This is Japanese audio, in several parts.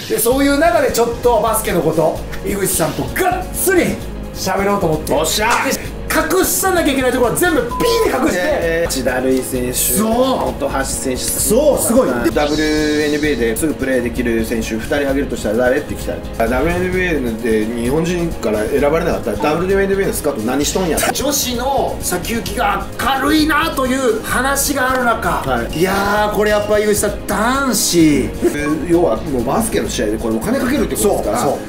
でそういう中でちょっとバスケのこと井口さんとがっつり喋ろうと思って、 おっしゃ隠さなきゃいけないところは全部ピーで隠して、 千田塁選手、 そう本橋選手、 そうすごい。 WNBA ですぐプレーできる選手2人挙げるとしたら誰って聞きたい。WNBA で日本人から選ばれなかったら WNBA のスカウト何しとんや。 女子の先行きが明るいなという話がある中、いやーこれやっぱ井口さん男子要はもうバスケの試合でこれお金かけるってことですから。 そう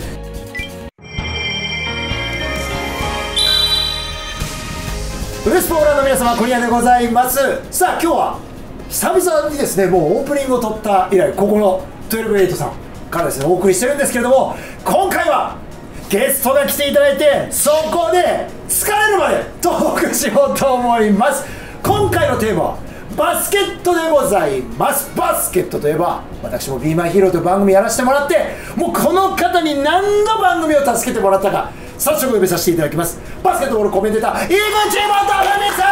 ウエスポーラーの皆様、今夜でございます。さあ今日は久々にですね、もうオープニングを撮った以来ここの128さんからですねお送りしてるんですけれども、今回はゲストが来ていただいて、そこで疲れるまでトークしようと思います。今回のテーマはバスケットでございます。バスケットといえば私も Be My Hero という番組やらせてもらって、もうこの方に何度番組を助けてもらったか早速お呼びさせていただきます。バスケットボールコメンテーター井口元文さ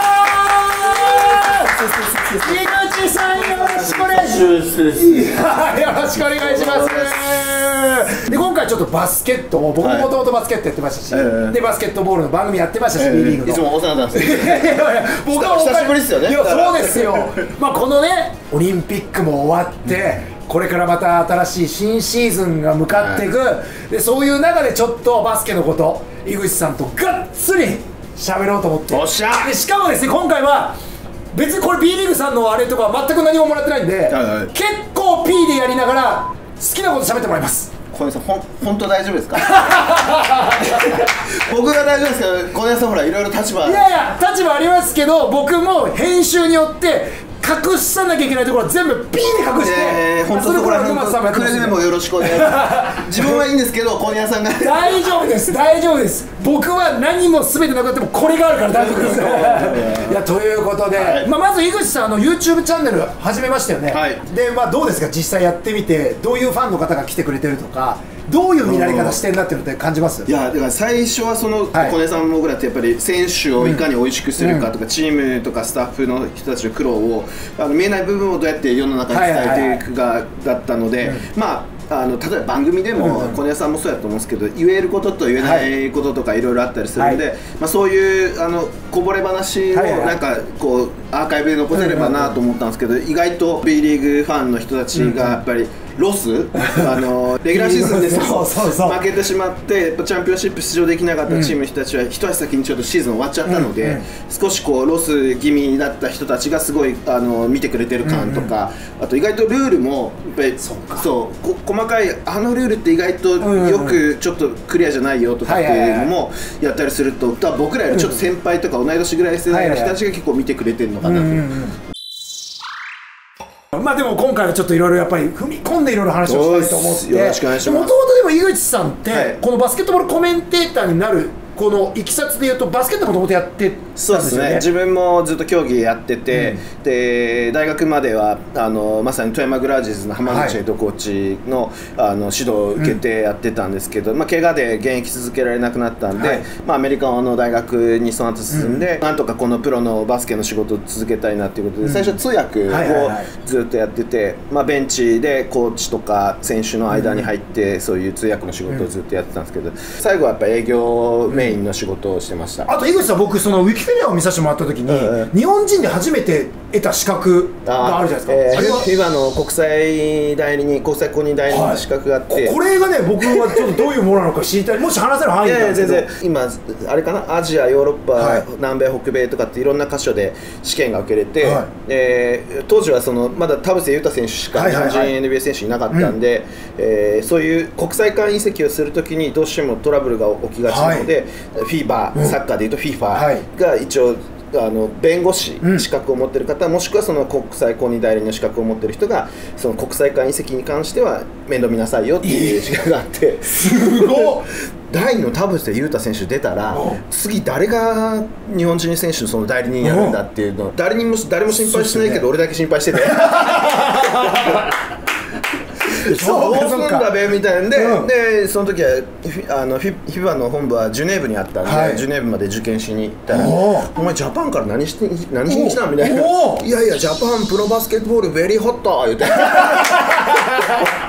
ん。井口さんよろしくお願いします。よろしくお願いします。で今回ちょっとバスケットも僕ももともとバスケットやってましたし、でバスケットボールの番組やってましたし、B リーグのいつもお世話になってます。 僕は久しぶりですよね。 いやそうですよ。まあこのねオリンピックも終わって、これからまた新しい新シーズンが向かっていく、でそういう中でちょっとバスケのこと井口さんとがっつり喋ろうと思って、 おっしゃでしかもですね今回は別にこれ B リーグさんのあれとか全く何ももらってないんで、結構 P でやりながら好きなこと喋ってもらいます。 小根さん、本当大丈夫ですか？僕が大丈夫ですけど、小根さんほらいろいろ立場、 いやいや立場ありますけど、僕も編集によって隠さなきゃいけないところは全部ピーで隠して、 本当そこら辺のくれぐれもよろしくお願いします。自分はいいんですけど、小根さんが大丈夫です大丈夫です。僕は何も全てなくてもこれがあるから大丈夫です。いやということで、まず井口さんYouTube チャンネル始めましたよね。でどうですか実際やってみて、どういうファンの方が来てくれてるとか、どういう見られ方してんだっていうのって感じます？ いやだから最初はその小根さんも僕らってやっぱり選手をいかに美味しくするかとか、チームとかスタッフの人たちの苦労を見えない部分をどうやって世の中に伝えていくかだったので、まあ例えば番組でも小根さんもそうやと思うんですけど、言えることと言えないこととかいろいろあったりするので、まあそういうこぼれ話をなんかこうアーカイブで残せればなと思ったんですけど、意外と B リーグファンの人たちがやっぱりロスレギュラーシーズンで負けてしまってチャンピオンシップ出場できなかったチームの人たちは一足先にちょっとシーズン終わっちゃったので、少しこうロス気味だった人たちがすごい見てくれてる感とか、あと意外とルールもやっぱりそう細かいルールって意外とよくちょっとクリアじゃないよとかっていうのもやったりすると、僕らよりちょっと先輩とか同い年ぐらい世代の人たちが結構見てくれてるのかなと。 まあでも今回はちょっといろいろやっぱり踏み込んでいろいろ話をしたいと思って、 よろしくお願いします。 もともとでも井口さんって、このバスケットボールコメンテーターになるこのいきさつでいうと、バスケットもともとやってたんですよね。 そうですね、自分もずっと競技やってて、で大学まではまさに富山グラージーズの浜口ヘッドコーチの、指導を受けてやってたんですけど、怪我で現役続けられなくなったんで、アメリカの大学にその後進んで、なんとかこのプロのバスケの仕事を続けたいなということで、最初通訳をずっとやってて、ベンチでコーチとか選手の間に入って、そういう通訳の仕事をずっとやってたんですけど、最後はやっぱ営業メインの仕事をしてました。 あと井口さん、僕そのウィキペディアを見させてもらった時に、日本人で初めて得た資格があるじゃないですか。 FIBAの国際代理人、国際公認代理人の資格があって、 これがね、僕はちょっとどういうものなのか知りたい。もし話せる範囲で。 全然今あれかな、アジア、ヨーロッパ、南米、北米とかっていろんな箇所で試験が受けれて、当時はまだ田臥勇太選手しか日本人 NBA 選手いなかったんで、そういう国際間移籍をするときにどうしてもトラブルが起きがちなので、FIBA、サッカーでいうと FIFA が一応弁護士資格を持っている方、もしくはその国際公認代理人の資格を持っている人がその国際間移籍に関しては面倒見なさいよっていう資格があって、 すごい第2の田臥勇太選手出たら、次誰が日本人選手のその代理人やるんだっていうの、誰も心配してないけど俺だけ心配しててどうすんだべみたいなんで、その時はFIBA の本部はジュネーブにあったんで、ジュネーブまで受験しに行ったら「お前ジャパンから何しに来たん?」みたいな「いやいやジャパンプロバスケットボールベリーホット」言うて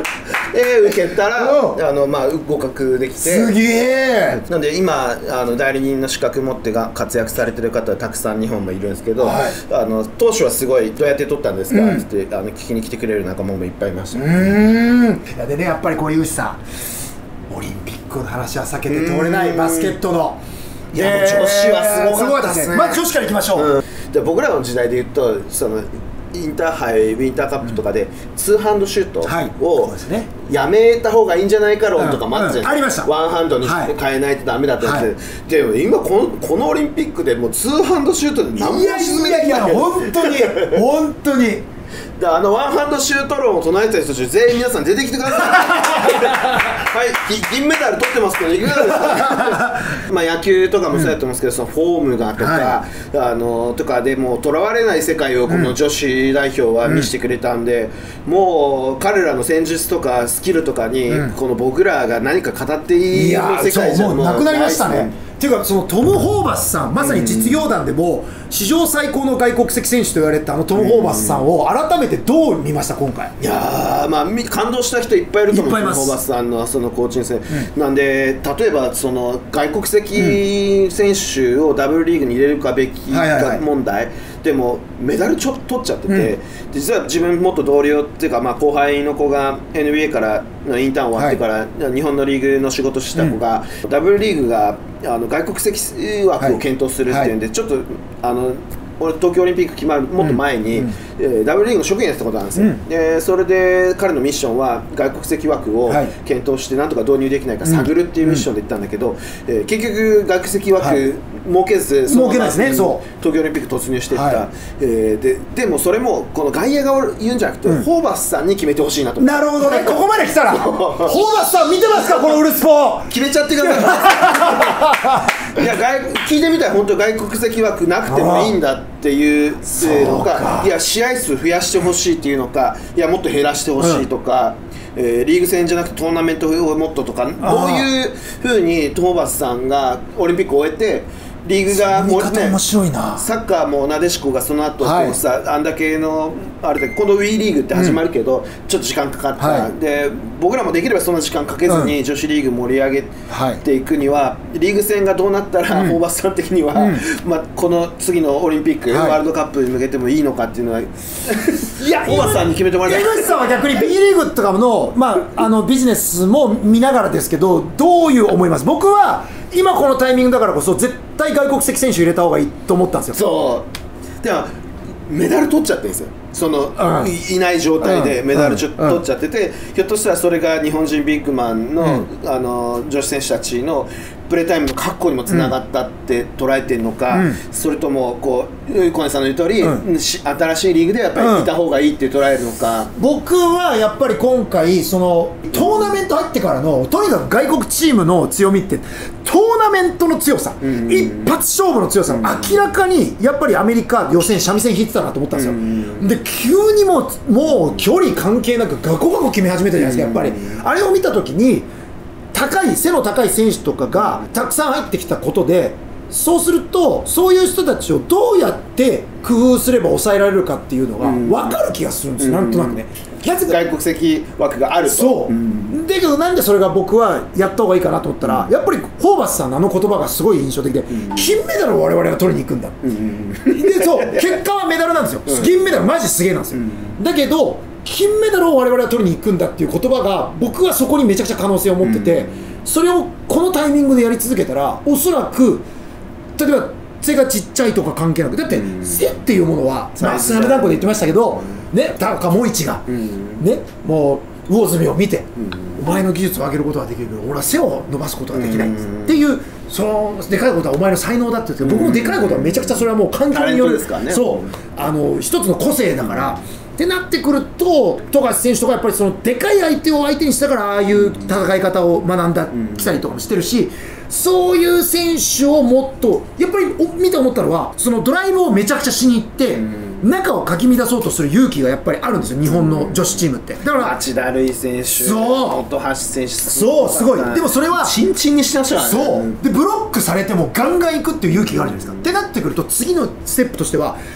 で受けたらまあ合格できて、 すげえ。 なんで今代理人の資格持ってが活躍されてる方はたくさん日本もいるんですけど、当初はすごいどうやって取ったんですかって聞きに来てくれる仲間もいっぱいいました。 でね、やっぱりこういうさ、オリンピックの話は避けて通れないバスケットの。 いや、もう女子はすごかったですね。 まあ女子からいきましょう。 で僕らの時代で言うとインターハイ、ウィンターカップとかでツーハンドシュートをやめた方がいいんじゃないか論とかもあったじゃないですか。ワンハンドに変えないとダメだってやつで、でも今このオリンピックでもうツーハンドシュートで何も沈めてきない。 本当に本当にワンハンドシュート論を唱えてる人たち全員皆さん出てきてください。はい、銀メダル取ってますけどいかがですか。まあ野球とかもそうやと思うんですけど、そのフォームがとか、とかでもとらわれない世界をこの女子代表は見せてくれたんで、もう彼らの戦術とかスキルとかにこの僕らが何か語っていい世界じゃもうなくなりましたね。っていうか、そのトム・ホーバスさん、まさに実業団でも史上最高の外国籍選手と言われたトム・ホーバスさんを改めてどう見ました今回。 いやまあ感動した人いっぱいいると思うんですよ、ホーバスさんのそのコーチングなんで、例えばその外国籍選手をダブルリーグに入れるかべきか問題でもメダル取っちゃってて、実は自分元同僚っていうか、まあ後輩の子が NBA からのインターン終わってから日本のリーグの仕事した子が、ダブルリーグが外国籍枠を検討するっていうんで、ちょっと俺東京オリンピック決まるもっと前に、ダブルリーグの職員やってたことなんですよ、でそれで彼のミッションは外国籍枠を検討してなんとか導入できないか探るっていうミッションで行ったんだけど、結局外国籍枠設けずそのまま東京オリンピック突入していった、でもそれもこの外野が言うんじゃなくて、ホーバスさんに決めてほしいなと。 なるほどね、ここまで来たらホーバスさん見てますか、このウルスポ決めちゃってください。いや聞いてみたら本当外国籍枠なくてもいいんだっていうのか、いや試合数増やしてほしいっていうのか、いやもっと減らしてほしいとか、リーグ戦じゃなくてトーナメントをもっととか、こういうふうにトーバスさんがオリンピックを終えてリーグがもうね、サッカーもなでしこがその後こうさ、あんだけのあれで今度 WE リーグって始まるけど、ちょっと時間かかった、で僕らもできればそんな時間かけずに女子リーグ盛り上げていくには、リーグ戦がどうなったらホーバスさん的には、まあこの次のオリンピック、ワールドカップに向けてもいいのかっていうのは、いやホーバスさんに決めてもらいたい。 井口さんは逆に B リーグとかの、まあ、ビジネスも見ながらですけど、どういう思います？僕は今このタイミングだからこそ絶対外国籍選手入れた方がいいと思ったんですよ。 そうでもメダル取っちゃってるんですよ、その、いない状態でメダル取っちゃってて、ひょっとしたらそれが日本人ビッグマンの、女子選手たちのプレータイムの確保にもつながったって捉えてるのか、それともこう小根さんの言う通り、新しいリーグでやっぱりいた方がいいって捉えるのか。 僕はやっぱり今回そのトーナメント入ってからのとにかく外国チームの強みってトーナメントの強さ、一発勝負の強さ、明らかにやっぱりアメリカ予選三味線弾いてたなと思ったんですよ。で急にもう距離関係なくガコガコ決め始めたじゃないですか。やっぱりあれを見た時に背の高い選手とかがたくさん入ってきたことで、そうするとそういう人たちをどうやって工夫すれば抑えられるかっていうのが分かる気がするんですよ、なんとなくね。 外国籍枠があると。そうだけどなんでそれが僕はやった方がいいかなと思ったら、やっぱりホーバスさんのあの言葉がすごい印象的で、金メダルを我々が取りに行くんだ、でそう結果はメダルなんですよ、銀メダルマジすげえなんですよ、だけど金メダルを我々は取りに行くんだっていう言葉が、僕はそこにめちゃくちゃ可能性を持ってて、それをこのタイミングでやり続けたら、おそらく例えば背がちっちゃいとか関係なく、だって背っていうものは、スラムダンクで言ってましたけどね、田中萌一がね、もう魚住を見て、お前の技術を上げることはできるけど俺は背を伸ばすことはできないっていう、そのでかいことはお前の才能だって言って、僕もでかいことはめちゃくちゃそれはもう環境による、そう一つの個性だから。ってなってくると、富樫選手とかやっぱりそのでかい相手を相手にしたからああいう戦い方を学んだきたりとかもしてるし、そういう選手をもっとやっぱり見て思ったのは、そのドライブをめちゃくちゃしに行って中をかき乱そうとする勇気がやっぱりあるんですよ、日本の女子チームって。だから町田瑠唯選手、本橋選手、 そうすごい。でもそれはチンチンにしてましたからね。 そうでブロックされてもガンガン行くっていう勇気があるじゃないですか。ってなってくると次のステップとしては、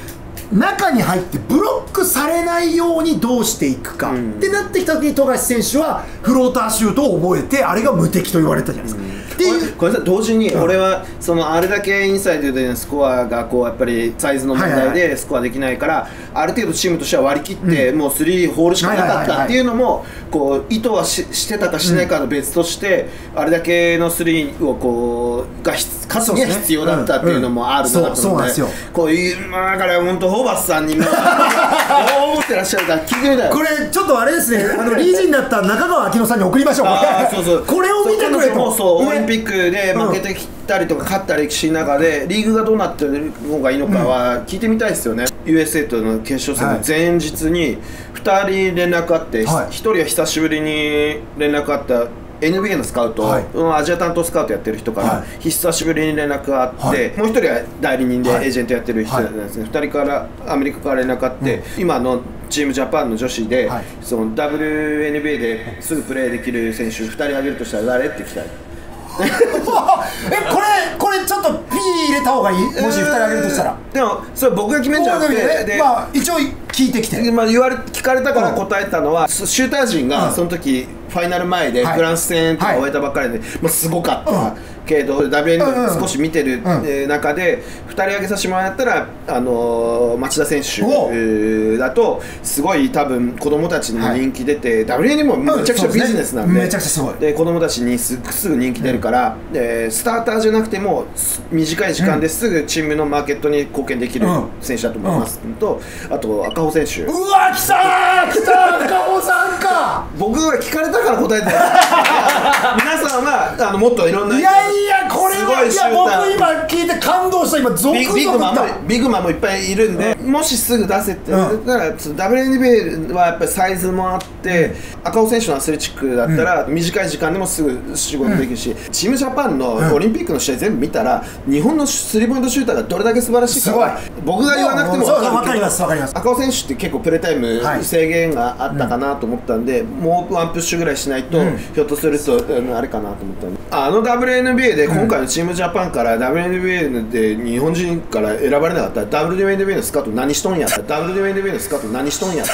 中に入ってブロックされないようにどうしていくか、ってなってきた時に富樫選手はフローターシュートを覚えて、あれが無敵と言われたじゃないですか。っていうこれさ、同時に俺はそのあれだけインサイドでスコアがこうやっぱりサイズの問題でスコアできないから、ある程度チームとしては割り切ってもう3ホールしかなかったっていうのもこう意図はしてたかしないかの別として、あれだけの3をこうが勝つには必要だったっていうのもあるなと思って、こういうだから本当ホーバスさんにも思ってらっしゃるから聞いてみたい。 これちょっとあれですね、リージになった中川明乃さんに送りましょう。これを見てくれと。 オリンピックで負けてきたりとか勝った歴史の中でリーグがどうなってるのがいいのかは聞いてみたいですよね。USA との決勝戦の前日に2人連絡あって、1人は久しぶりに連絡あった NBA のスカウト、アジア担当スカウトやってる人から久しぶりに連絡があって、もう1人は代理人でエージェントやってる人なんですね。2人からアメリカから連絡あって、今のチームジャパンの女子で、その WNBA ですぐプレーできる選手2人挙げるとしたら誰って聞きたい。 これちょっと P 入れた方がいい、もし2人挙げるとしたら。 でもそれ僕が決めんじゃなくて、で一応聞いてきて、 聞かれたから答えたのは、シューター陣がその時ファイナル前でフランス戦とか終えたばっかりで、すごかったけど WN 少し見てる中で2人挙げさせてもらったら、町田選手だとすごい多分子供たちにも人気出て、WN もめちゃくちゃビジネスなんで、で子供たちにすぐ人気出るから、スターターじゃなくても短い時間ですぐチームのマーケットに貢献できる選手だと思いますと、あと赤穂選手。 うわ来た赤穂さんか。 僕が聞かれたから答えて皆さんはもっといろんな、 いやこれは、いや僕今聞いて感動した。今ゾクゾクビッグマンもいっぱいいるんで、もしすぐ出せってだから WNBA はやっぱりサイズもあって、赤穂選手のアスレチックだったら短い時間でもすぐ仕事できるし、チームジャパンのオリンピックの試合全部見たら、日本のスリーポイントシューターがどれだけ素晴らしいか僕が言わなくても分かります。 赤穂選手って結構プレータイム制限があったかなと思ったんで、もうワンプッシュぐらいしないとひょっとするとあれかなと思ったんで、WNBA で今回のチームジャパンから WNBA で日本人から選ばれなかったら WNBA のスカウト何しとんやった WNBA のスカウト何しとんや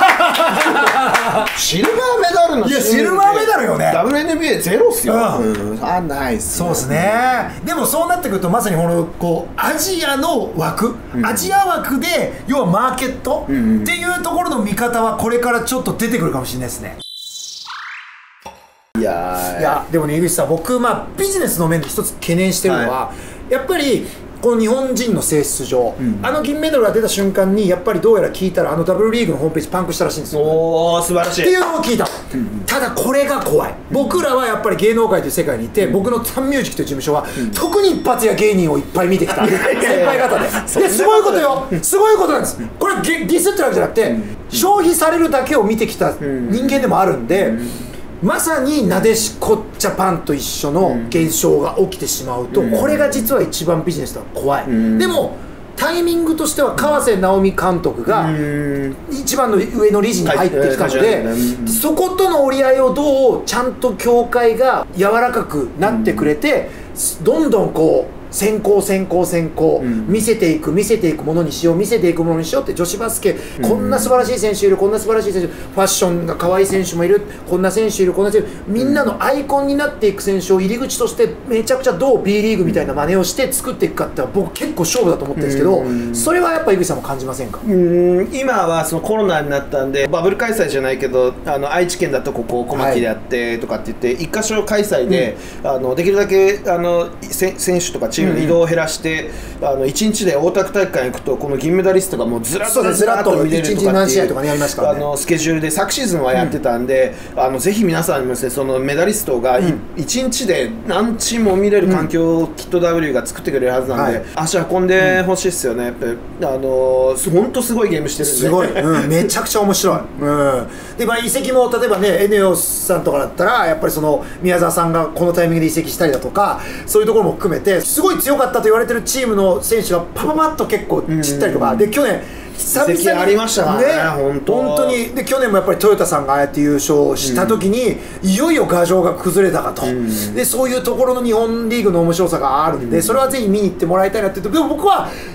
シルバーメダルの、 いやシルバーメダルよね。 WNBA ゼロっすよ。ないっす。 そうですね。でもそうなってくるとまさにこうアジアの枠、アジア枠で要はマーケットっていうところの見方はこれからちょっと出てくるかもしれないですね。いやでもね、井口さん、僕ビジネスの面で一つ懸念してるのは、やっぱりこの日本人の性質上、銀メダルが出た瞬間にやっぱりどうやら聞いたらWリーグのホームページパンクしたらしいんですよ。 おー素晴らしいっていうのを聞いた。ただこれが怖い。僕らはやっぱり芸能界という世界にいて、僕のサンミュージックという事務所は特に一発屋芸人をいっぱい見てきた先輩方ですごいことよ、すごいことなんです。これディスってるわけじゃなくて、消費されるだけを見てきた人間でもあるんで、まさになでしこジャパンと一緒の現象が起きてしまうと、これが実は一番ビジネスだと怖い。でもタイミングとしては川瀬直美監督が一番の上の理事に入ってきたので、そことの折り合いをどうちゃんと協会が柔らかくなってくれて、どんどんこう先行見せていくものにしようって女子バスケ、こんな素晴らしい選手いる、こんな素晴らしい選手、ファッションが可愛い選手もいる、こんな選手いる、こんな選手、みんなのアイコンになっていく選手を入り口としてめちゃくちゃどう B リーグみたいな真似をして作っていくかって僕結構勝負だと思ってるんですけど、それはやっぱ井口さんも感じませんか？ 今はそのコロナになったんでバブル開催じゃないけど、愛知県だとここ小牧でやってとかって言って一箇所開催で、できるだけ選手とかチームの移動を減らして、1日で大田区体育館に行くとこの銀メダリストがもうずらっと見れるとかっていうスケジュールで昨シーズンはやってたんで、ぜひ皆さんにもですね、そのメダリストが1日で何チームも見れる環境をきっと W が作ってくれるはずなんで、足運んでほしいですよね。本当すごいゲームしてるんで、 すごい、めちゃくちゃ面白い。で移籍も例えばね、エネオスさんとかだったらやっぱりその宮澤さんがこのタイミングで移籍したりだとか、そういうところも含めてすごい強かったと言われてるチームの選手がパパパッと結構散ったりとかで、去年久々にありましたね、 本当に。で去年もやっぱりトヨタさんがああやって優勝した時に、いよいよ牙城が崩れたかと、でそういうところの日本リーグの面白さがあるんで、それはぜひ見に行ってもらいたいなって言って、でも僕はやっ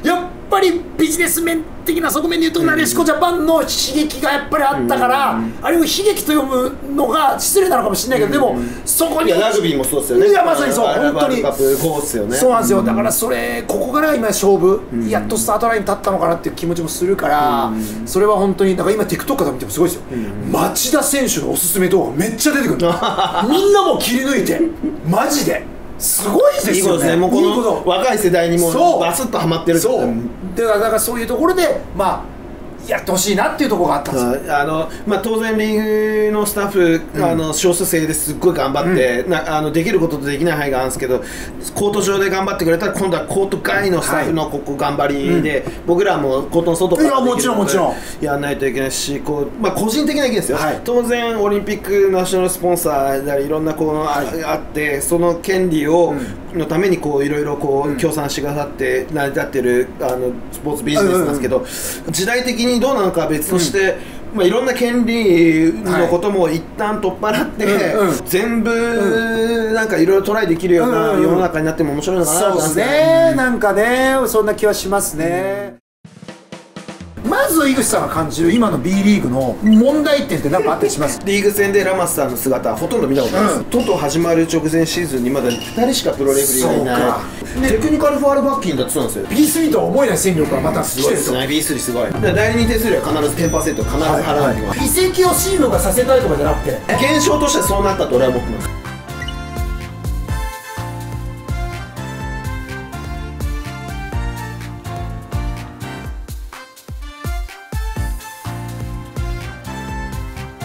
ぱりビジネス面的な側面で言うと、なでしこジャパンの悲劇がやっぱりあったから、あれを悲劇と読むのが失礼なのかもしれないけど、でもそこにラグビーもそうですよね。 いやまさにそう、本当にワールドカップ5ですよね。 そうなんですよ。だからそれここから今勝負、やっとスタートラインに立ったのかなっていう気持ちもするから、それは本当にだから今 TikTok から見てもすごいですよ。町田選手のおすすめ動画めっちゃ出てくる。みんなも切り抜いてマジですごいですよね。 いいことですね。もうこの若い世代にもバスッとハマってる。 そうだからそういうところでまあやってほしいなっていうところがあったんですよ。 当然リーグのスタッフ、少数制ですっごい頑張って、できることとできない範囲があるんですけど、コート上で頑張ってくれたら今度はコート外のスタッフのここ頑張りで、僕らもコートの外からもちろんやらないといけないし、個人的な意見ですよ、当然オリンピックナショナルスポンサーでいろんなあって、その権利を、のためにいろいろ協賛してくださって成り立ってるスポーツビジネスなんですけど、時代的にどうなのかは別として、いろんな権利のことも一旦取っ払って、全部なんかいろいろトライできるような世の中になっても面白いのかなと思いますね。 そうですね、なんかね、そんな気はしますね。まず井口さんが感じる今の B リーグの問題点って何かあったりします？ リーグ戦でラマスさんの姿はほとんど見たことないです。とうとう始まる直前シーズンにまだ2人しかプロレフリーがいない。テクニカルファールバッキンだってそうなんですよ。 B3 とは思えない戦力がまたすごいですね。B3 すごい。代理人手数料は必ず 10% 必ず払う。 移籍をシードがさせたいとかじゃなくて、 現象としてそうなったと俺は思ってます。